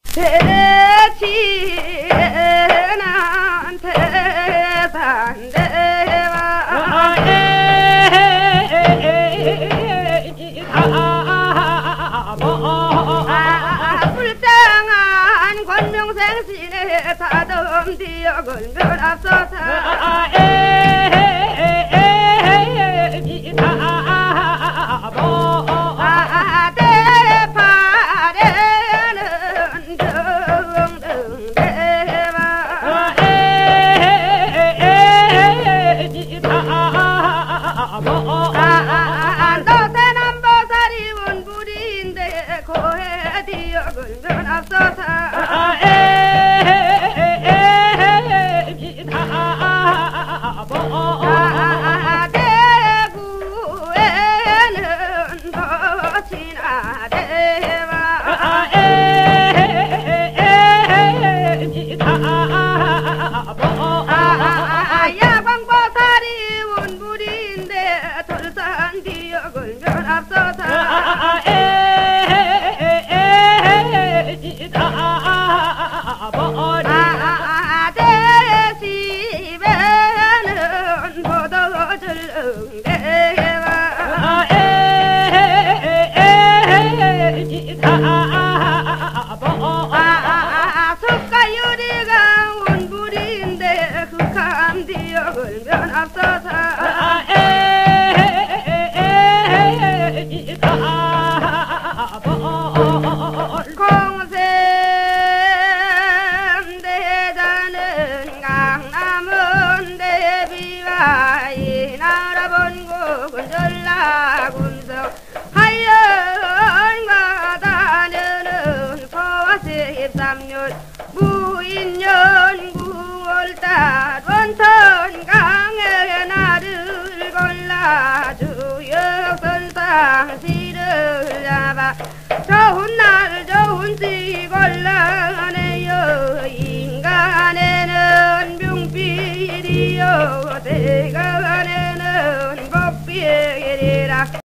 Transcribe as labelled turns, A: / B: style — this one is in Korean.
A: 대치는 태산대와 불쌍한 권명생신의 다듬디어 걸면 앞서서 너대남보살이 원불인데 고해 뒤어 걸면 앞서서 대구에는 도치나 대와 야광보살이 원불인데 돌산 뒤어 걸면 앞서서 대시배는 보도줄 응대와 숫가유리가 원불인데 흑함 뒤어 걸면 앞서서 공샘대자는 강남은 대비와 이 나라 본국은 전라군성 하연과다녀는 소화 13년 무인년 9월달 원천 강에 나를 골라 주역선상 시를 잡아 좋은 날 좋은 시 골라내요 인간에는 병필이요 대간에는 복필이라